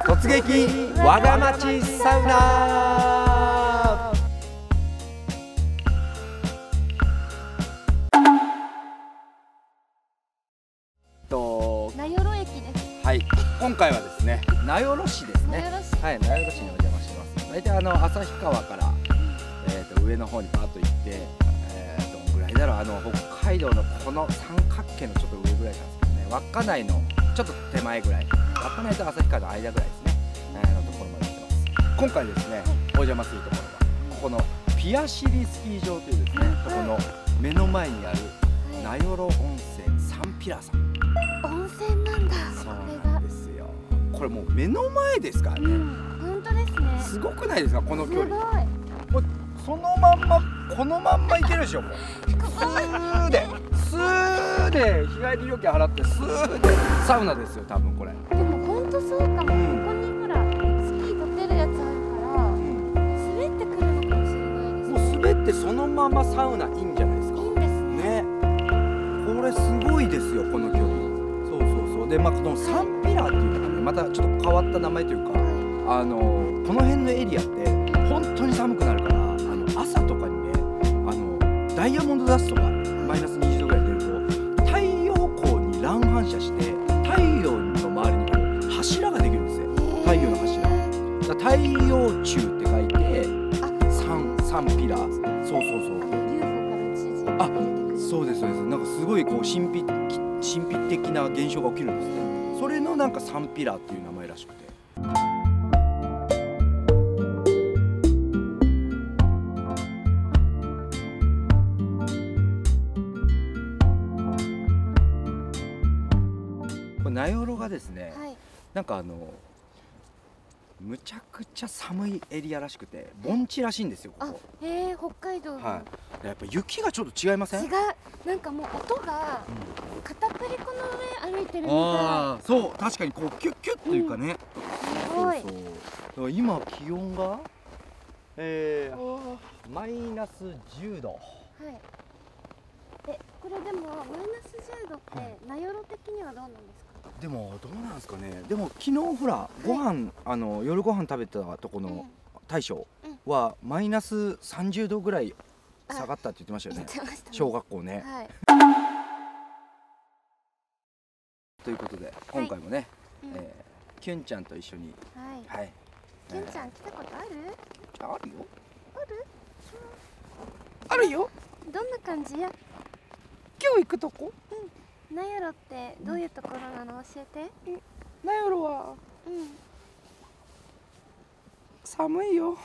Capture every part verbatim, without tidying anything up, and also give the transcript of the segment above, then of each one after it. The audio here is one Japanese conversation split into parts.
突撃わが町サウナ。と名寄駅です。 はい、今回はですね、名寄市ですね。はい、名寄市にお邪魔してます。大体あの旭川から、えー、と上の方にパーッと行って、えー、どんぐらいだろう、あの北海道のこの三角形のちょっと上ぐらいなんですけどね、稚内のちょっと手前ぐらい、稚内と旭川の間ぐらいですね、えー、のところまで来てます。今回ですね、お邪魔するところはここのピアシリスキー場というですね、ここの目の前にある名寄温泉サンピラさん。 温泉なんだ。 そうなんですよ。これもう目の前ですからね。 うん、本当ですね。 すごくないですか、この距離。 すごい。 もうそのまんまこのまんまいけるでしょ。もうスーでスーで日帰り料金払ってスーでサウナですよ、多分これ。 でも本当そうかも。ここにほらスキー取ってるやつあるから、うん、滑ってくるのかもしれないです。 もう滑ってそのままサウナいいんじゃないですか。 いいんですね。 ね、これすごいですよ、この距離。そうそうそう。で、まあこのサンピラーっていうのがね、またちょっと変わった名前というか、あのこの辺のエリアって本当に寒くなるから、あの朝とかにね、あのダイヤモンドダストがマイナスにじゅうどぐらい出ると、太陽光に乱反射して太陽の周りにこう柱ができるんですよ。太陽の柱。だから太陽柱って書いてサンサンピラー。そうそうそう。 ユーフォー から地図あ、そうですそうです。なんかすごいこう神秘神秘的な現象が起きるんですね。それのなんかサンピラーっていう名前らしくて。名寄がですね、はい、なんかあのむちゃくちゃ寒いエリアらしくて、盆地らしいんですよ、ここ。 あ、へえ、北海道。 はい。やっぱ雪がちょっと違いません？ 違う。なんかもう音が片栗粉の上歩いてるみたい。 ああ、そう、確かにこうキュッキュッというかね。 すごい。 そうそう。だから今気温が、えー、マイナスじゅうど。はい。 え、これでもマイナスじゅうどって名寄的にはどうなんですか？ でもどうなんですかね。でも昨日ほらご飯、あの夜ご飯食べたとこの大将はマイナスさんじゅうどぐらい下がったって言ってましたよね。小学校ね。ということで今回もね、キュンちゃんと一緒に、はい。 キュンちゃん来たことある？ あるよ。 ある？ あるよ。 どんな感じや？ 今日行くとこ？ 名寄ってどういうところなの、教えて。 名寄は、うん、寒いよ。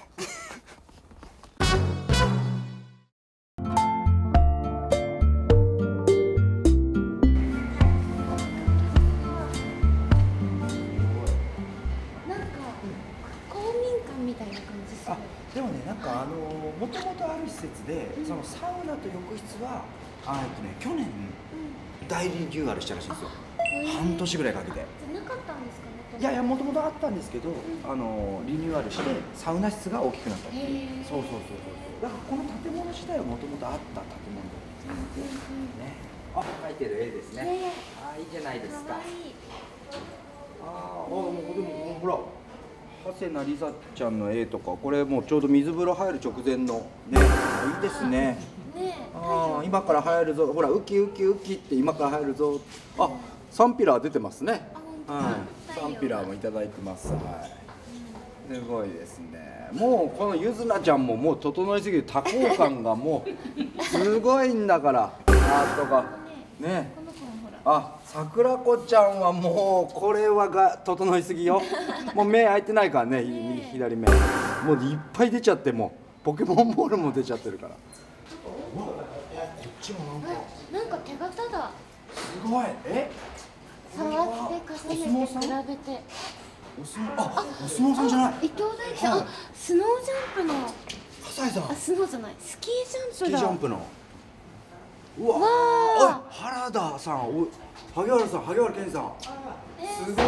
でもね、なんかあのもともとある施設で、うん、そのサウナと浴室はあえっとね去年、うん、大リニューアルしたらしいんですよ。半年ぐらいかけて。 なかったんですかね。 いやいや、もともとあったんですけど、うん、あのリニューアルしてサウナ室が大きくなったっていう。そうそうそうそう。だからこの建物自体はもともとあった建物ですね。あ、描いてる絵ですね。あ、いいじゃないですか。ああ、もうでもほら。長谷名梨沙ちゃんの絵とか、これもうちょうど水風呂入る直前のね、いいですね。ああ、今から入るぞ、ほらウキウキウキって今から入るぞ。あ、サンピラー出てますね。はい、サンピラーもいただいてます。はい。すごいですね。もうこのゆずなちゃんももう整いすぎる、多幸感がもうすごいんだから。アートがね。あ、桜子ちゃんはもうこれはが整いすぎよ。もう目開いてないからね、右左目。もういっぱい出ちゃって、もうポケモンボールも出ちゃってるから。こっちもなんか。 なんか手形だ。 すごい。え？ 触って重ねて比べて。 お相撲、あ、お相撲さんじゃない。 伊藤大地、あ、スノージャンプの。 笠井さん。 あ、スノーじゃない、スキージャンプだ。 スキージャンプの。うわ、おい、原田さん、おい、萩原さん、萩原健さん。すごい。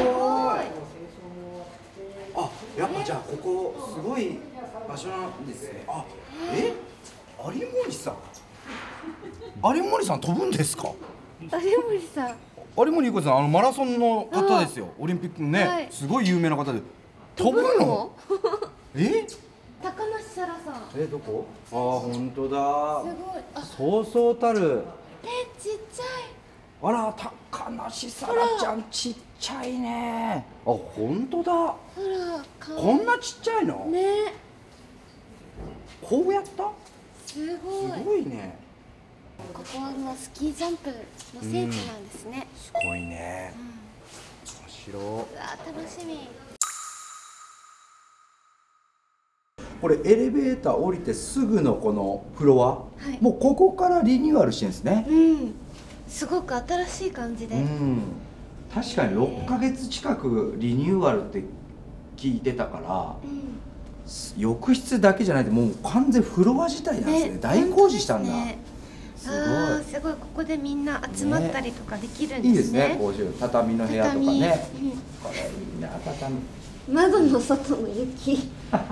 あ、やっぱじゃあ、ここすごい場所なんですね。あ、え、有森さん。有森さん飛ぶんですか。 有森さん。 有森裕子さん、あのマラソンの方ですよ。オリンピックのね、すごい有名な方で。 飛ぶの？え？ 高梨沙羅さん。 え、どこ？ああ、本当だ。 すごい。あ、 そうそうたる。 え、ちっちゃい。 あら、高梨沙羅ちゃんちっちゃいね。あ、本当だ。 ほら、顔。 こんなちっちゃいの？ ね。 こうやった？ すごい。 すごいね。 ここはもうスキージャンプの聖地なんですね。 すごいね。面白い。 うわ、楽しみ。 これエレベーター降りてすぐのこのフロア、はい、もうここからリニューアルしてるんですね。 うん、すごく新しい感じで、うん、 確かにろっかげつ近くリニューアルって聞いてたから、うん、浴室だけじゃないでもう完全フロア自体なんですね。ね、大工事したんだ。 すごい。あ、すごい。ここでみんな集まったりとかできるんですね。 いいですね。こういう畳の部屋とかね。うん、これいいな、畳。 窓の外の雪。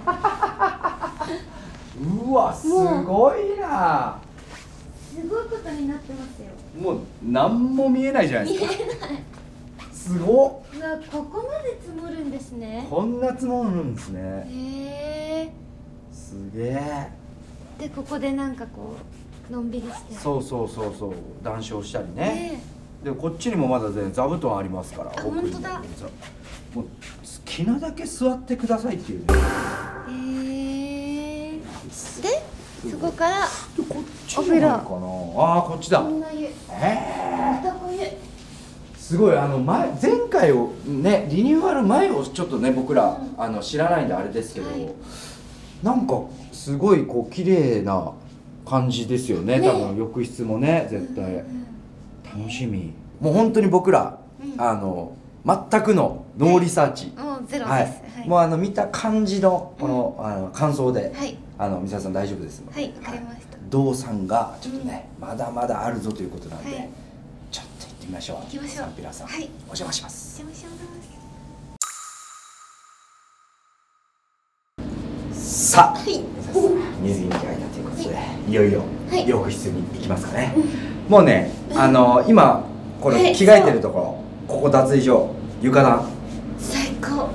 うわ、すごいな。 すごいことになってますよ。 もう何も見えないじゃないですか。 見えない。 すごっ。 うわ、ここまで積もるんですね。 こんな積もるんですね。 へえ。 すげえ。 で、ここでなんかこうのんびりして。 そうそうそうそう、談笑したりね。ね、でこっちにもまだ全然座布団ありますから。 あ、本当だ。 もう好きなだけ座ってくださいっていうね。 へえ。で、そこからこっちになるかな。ああ、こっちだ。 こんな湯。 へえ。 またこういう。 すごい、あの前前回をねリニューアル前をちょっとね僕ら、うん、あの知らないんであれですけど、はい、なんかすごいこう綺麗な感じですよね。ね、多分浴室もね絶対、うんうん、楽しみ。もう本当に僕ら、うん、あの全くのノーリサーチ、 はい、もうゼロです、 はいはい、 もうあの見た感じのこの、うん、あの感想で、 はい、 あの美沙さん大丈夫ですので、 はい、わかりました。 道さんがちょっとね、うん、まだまだあるぞということなんで、はい、ちょっと行ってみましょう。 行きましょう。 サンピラさん、はい、お邪魔します。 お邪魔します。さあ、はい、水着に着替えたということで、はい、いよいよ浴室に行きますかね。はい、もうね、あの今これ着替えてるところ、ここ脱衣所、床暖最高。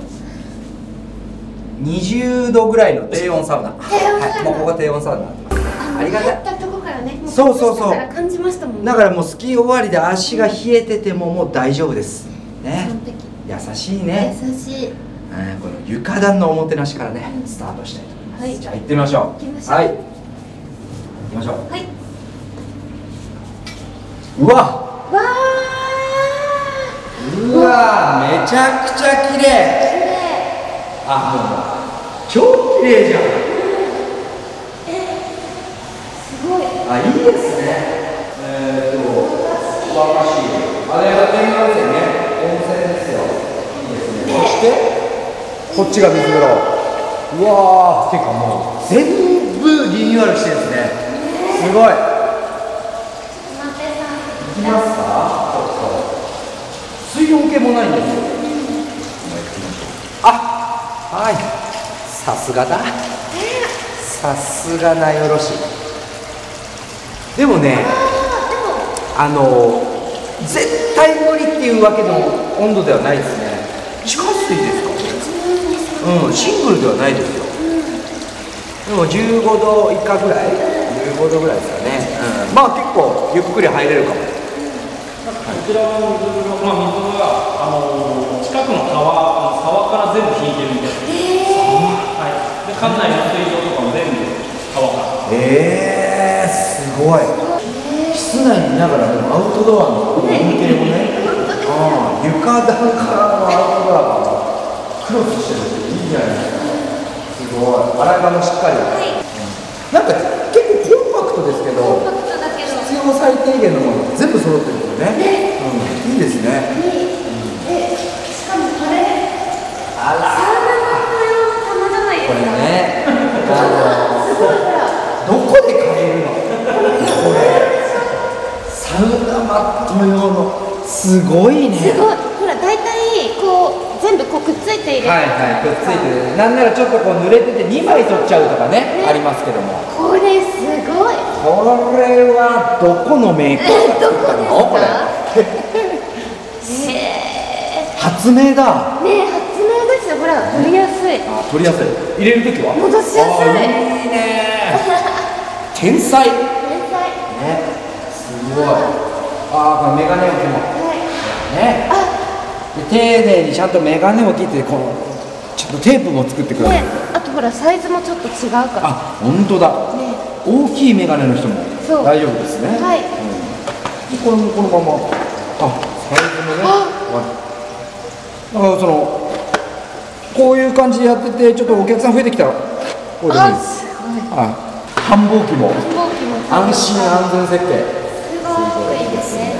にじゅうどぐらいの低温サウナ。はい、もうここ低温サウナ。 ありがたい。入ったとこからね、 そうそうそう。 感じましたもんね。 だからもうスキー終わりで足が冷えててももう大丈夫です。ね。 完璧。 優しいね。 優しい。 この床暖のおもてなしからね、スタートしたいと思います。はい、じゃあ行ってみましょう。 行きましょう。 はい。行きましょう。 はい。 うわ。 わー。うわー、めちゃくちゃ綺麗。綺麗。あ、もう超綺麗じゃん。 すごい。 あ、いいですね。えーと、和菓子。あれが天然温泉ね。温泉ですよ。いいですね。そして、こっちが水風呂。うわー、てかもう全部リニューアルしてるんですね。すごい。行きますか。ちょっと水温計もないんですよ。あ、はい。さすがだ。さすがなよろし。でもね、あの絶対無理っていうわけの温度ではないですね。地下水ですか？うん、シングルではないですよ。でもじゅうごど以下ぐらい、じゅうごどぐらいですかね。うん、まあ結構ゆっくり入れるかも。 こちらの水風呂、まあ、水はあの近くの川、沢から全部引いてるみたいです。はい。で、館内の水道とかも全部川から。 ええー、すごい。室内にいながらでもアウトドアの恩恵もね、ああ、床暖からのアウトドアがクロスしてるっていいじゃないですか。すごい。洗い場もしっかり。はい、うん、なんか結構コンパクトですけど、必要最低限のもの全部揃ってるんですよね。ね、うん、いいですね。 で、しかもこれ、 あら、 サウナの用の玉じゃないですか。 これね、あのどこで買えるの？これサウナマット用の、すごいね。 すごい。ほら、大体こう全部こうくっついている。 はいはい、くっついてる。なんならちょっとこう濡れててにまい取っちゃうとかね、ね、ありますけども。 これすごい。 これはどこのメーカーが作ったの？これ。 えー、 発明だ。 ね、発明でですよ。ほら取りやすい。 あ、取りやすい。入れるときは戻しやすい。 あ、いいね。天才。 天才。 ね、すごい。ああ、このメガネ置きも。ね。で丁寧にちゃんとメガネ置きってこのちゃんとテープも作ってくれる。 ね、あとほらサイズもちょっと違うから。 あ、本当だ。 ね、 大きいメガネの人もそう大丈夫ですね。 はい。 うん、これもこのまま。あ、サイズもね。だからそのこういう感じでやっててちょっとお客さん増えてきたらこれでもいいです。 すごい。 あ、繁忙期も飛行機も安心安全設計。 すごいですね。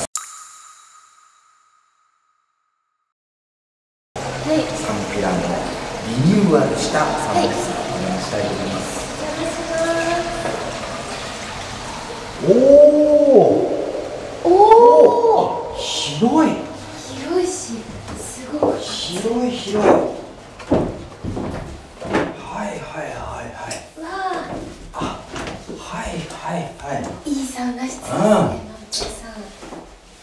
はい。 サンピラのリニューアルしたサービスお願いしたいと思います。おお。おお。広い。 広いし、すごい。 広い広い。はいはいはいはい。 わあ。 あ、はいはいはい。 いいサウナ室ですね。 うん、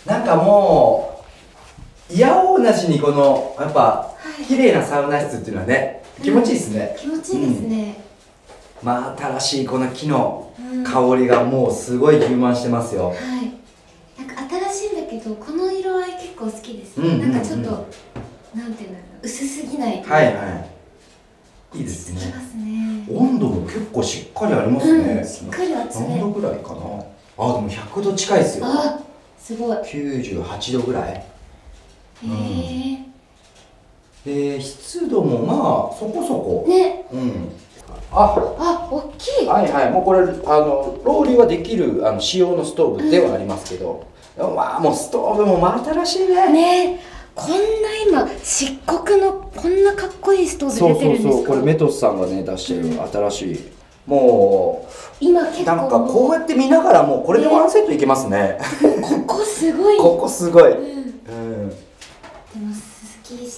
なんかもういやおうなしにこのやっぱ、はい、綺麗なサウナ室っていうのはね気持ちいいですね、 うん、気持ちいいですね、 うん、まあ新しいこの木の香りがもうすごい充満してますよ、 うん、はい。なんか新しいんだけどこの色合い結構好きです、 うんうんうん、 なんかちょっとなんていうんだろう、薄すぎないというか、 はいはい、いいですね。 ますね。 温度も結構しっかりありますね、 うん、しっかり熱め。 何度ぐらいかな。あ、でもひゃくど近いですよ。 あ、すごい。 きゅうじゅうはちどぐらい。へえ、 うん、で湿度もまあそこそこね、 うん、ああ、大きい。 はいはい、もうこれあのロウリュはできるあの仕様のストーブではありますけど、うん、わあもうストーブも真新しいね。 ね、こんな今漆黒のこんなかっこいいストーブ出てるんですか。 そうそうそう、これメトスさんがね出してる新しい、うん、もう今結構なんかこうやって見ながらもうこれでワンセットいけますね。 ここすごい。 ここすごい。うん。 うん、でもスキーして、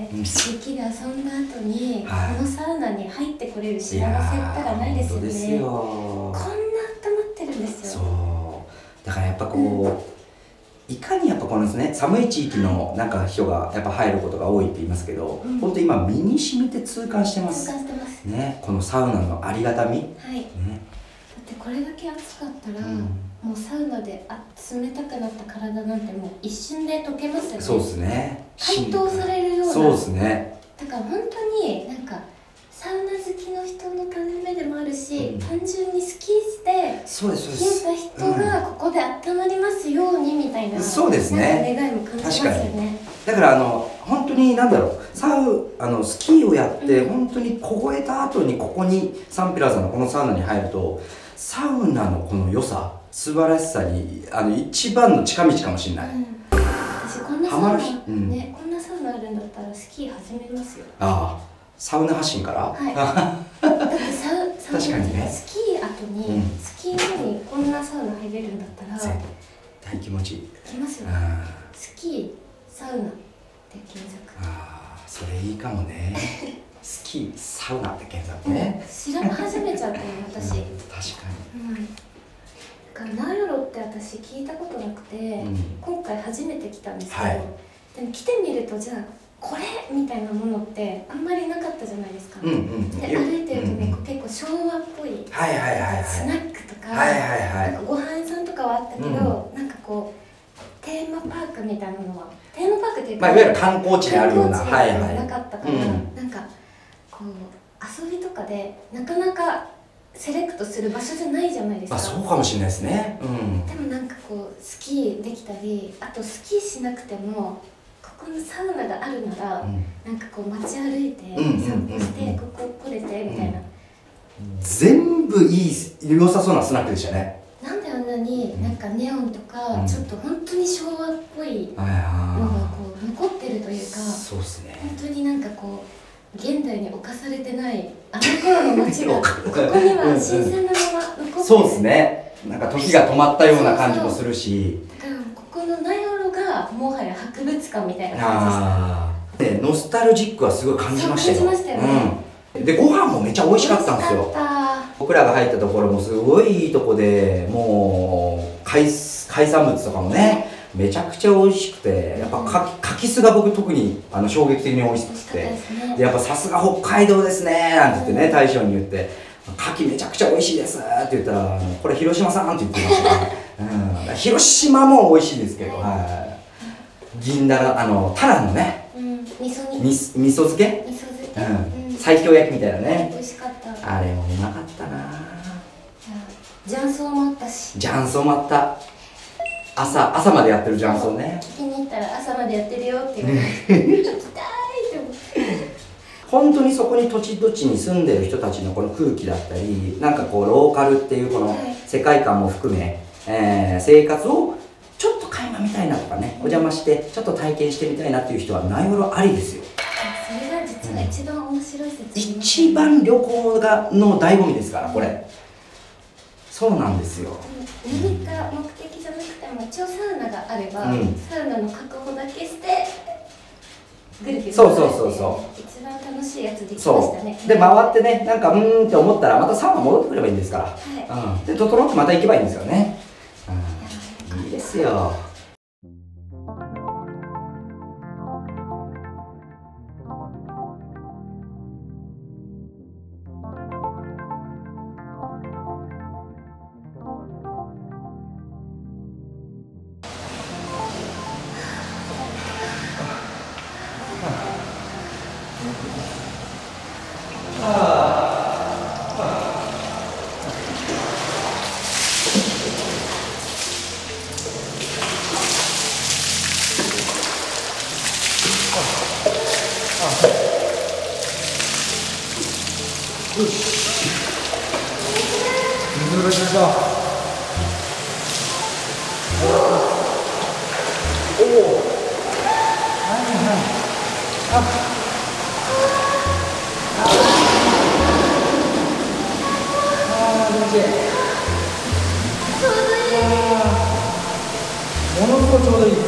うん、雪で遊んだ後に、はい、このサウナに入ってこれる幸せったらないですよね。ですよ。こんな温まってるんですよ。 そうだからやっぱこう、うん、いかにやっぱこのですね、寒い地域のなんか人がやっぱ入ることが多いって言いますけど、うん、本当今身に染みて痛感してます。 痛感してますね、このサウナのありがたみ。 はい。ね、だってこれだけ暑かったら、うん、もうサウナであ冷たくなった体なんてもう一瞬で溶けますよね。そうですね。解凍されるような。そうですね。だから本当になんかサウナ好きの人のためでもあるし、うん、単純にスキーしてそうですそうです。冷えた人がここで温まりますようにみたいな、うん、そうですね。願いも感じますよね。だからあの本当に何だろう、サウあのスキーをやって、うん、本当に凍えた後にここにサンピラーさんのこのサウナに入るとサウナのこの良さ素晴らしさにあの一番の近道かもしれない、うん、私こんなサウナ、うん、ね、こんなサウナあるんだったらスキー始めますよ。ああ、サウナ発信から、はい、だってサウサウナ確かにね、スキー後に、うん、スキー後にこんなサウナ入れるんだったら絶対気持ちいい。きますよね。スキーサウナって検索。ああ、それいいかもね。スキーサウナって検索ね。調べ始めちゃったよ私、うん、確かに、うん、ナヨロって私聞いたことなくて、うん、今回初めて来たんですけど、はい、でも来てみるとじゃあこれみたいなものってあんまりなかったじゃないですか。で歩いてるとね、うん、結構昭和っぽいスナックとかご飯屋さんとかはあったけど、うん、なんかこうテーマパークみたいなのはテーマパークっていうか、まあ、いわゆる観光地であるような観光地がなかったから、なんかこう遊びとかでなかなかセレクトする場所じゃないじゃないですか。あ、そうかもしれないですね、うん、でもなんかこうスキーできたり、あとスキーしなくてもここのサウナがあるなら、うん、なんかこう街歩いて散歩してここ来れてみたいな、うん、全部いい良さそうなスナックでしたね。なんであんなになんかネオンとか、うん、ちょっと本当に昭和っぽいのがこう残ってるというか、そうですね、本当になんかこう現代に侵されてないあの頃の街がここには新鮮なまま残ってる。そうですね、なんか時が止まったような感じもするし、だからここのナヨロがもはや博物館みたいな感じでした。でノスタルジックはすごい感じましたよ。感じましたよね、うん、でご飯もめっちゃ美味しかったんですよ。僕らが入ったところもすごいいいとこで、もう海、海産物とかもねめちゃくちゃ美味しくて、やっぱかき、かき酢が僕特にあの衝撃的に美味しくて、でやっぱさすが北海道ですねなんて言ってね、大将に言って、かきめちゃくちゃ美味しいですって言ったら、これ広島さんって言ってましたね。うん、広島も美味しいですけど、はい。銀だら、あの、タラのね、 うん、味噌煮。 み味噌漬け？ 味噌漬け。 うん、西京焼きみたいなね。 美味しかった。 あれもうまかったな。 雀荘もあったし。 雀荘もあった。朝、朝までやってる雀荘ね。 聞きに行ったら朝までやってるよって言われて、行きたいって思って。 本当にそこに土地土地に住んでる人たちのこの空気だったり、なんかこうローカルっていうこの世界観も含め、えー、生活をちょっと垣間見たいなとかね、お邪魔してちょっと体験してみたいなっていう人は内容ありですよ。 それが実は一番面白い説明。 一番旅行がの醍醐味ですからこれ。そうなんですよ。 何か目的じゃなくても一応サウナがあれば、うん、サウナの確保だけしてぐるぐるそうそうそうそう一番楽しいやつできましたね。 で回ってね、なんかうーんって思ったらまたサウナ戻ってくればいいんですから、はい、うん、で整ってまた行けばいいんですよね、うん、いいですよ。よし。水風呂しましょう。おお。はいはい。あ。ああ、気持ちいい。 ちょうどいい。 ものすごいちょうどいい。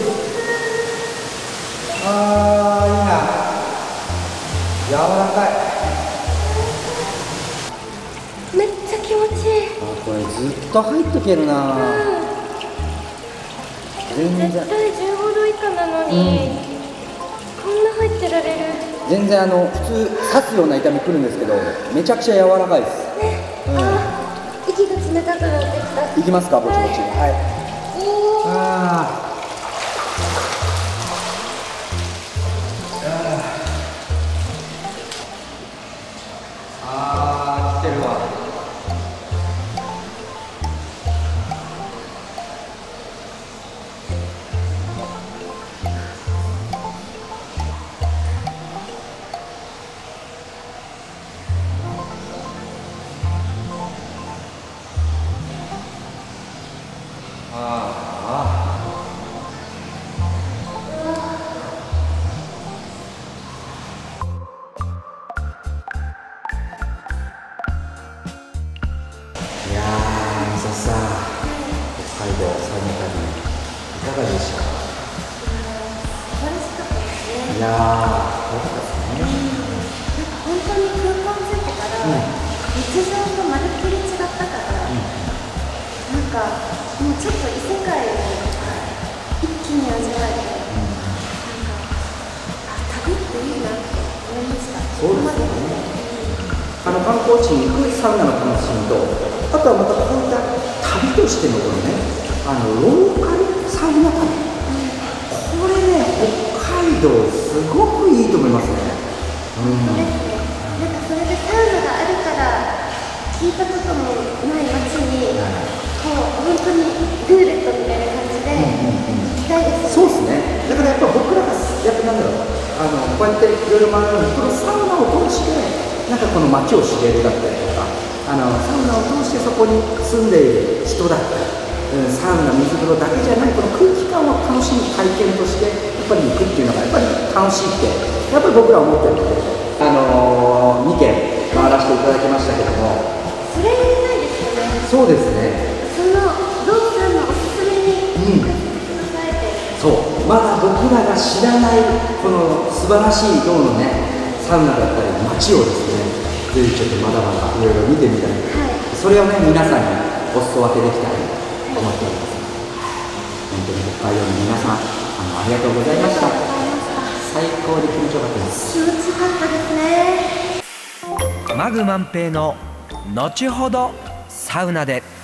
ああ、いいな。柔らかい。 めっちゃ気持ちいい。 あ、これずっと入っとけるな、うん、全然絶対じゅうごど以下なのに、うん、こんな入ってられる。 全然あの普通刺すような痛みくるんですけど、めちゃくちゃ柔らかいです、 ね、うん、あ、息が冷たくなってきた。 いきますか、ぼちぼち。はい、はい、あーあー、来てるわ。北海道サウナ旅いかがでしたか？ 素晴らしかったですね。 いやー、よかったですね。 なんか本当に空港着いてから、うん、日常とまるっきり違ったから、うん、なんかもうちょっと異世界を一気に味わえて、うん、なんかあ、旅っていいなって思いました。 そうですね。あの観光地に行くサウナの楽しみと、あとはまたこういった旅としてのこのね、あのローカルサウナ旅、うん、これね、北海道すごくいいと思いますね。 うん、そうですね。なんかそれでサウナがあるから聞いたこともない街に、うん、こう本当にルーレットみたいな感じで行きたいですね。 そうですね。だからやっぱ僕らがやっぱなんだろう、あのこうやっていろいろ学ぶのに、このサウナを通してなんかこの街を知れるだったりとか、あのサウナを通してそこに住んでいる人だったり、うん、サウナ水風呂だけじゃないこの空気感を楽しむ体験としてやっぱり行くっていうのがやっぱり楽しいってやっぱり僕らは思ってるので、あのー、にけん回らせていただきましたけども、 それないですよね。 そうですね。 そのローさんのおすすめに行かせてくださいって、 うん、そう、まだ僕らが知らないこの素晴らしい道のねサウナだったり街をですね、ぜひちょっとまだまだいろいろ見てみたい、はい、それをね皆さんにお裾分けできたらと思っております。 本当に北海道の皆さん、あのありがとうございました。最高に気持ちよかったです。 気持ちよかったですね。 マグ万平の後ほどサウナで。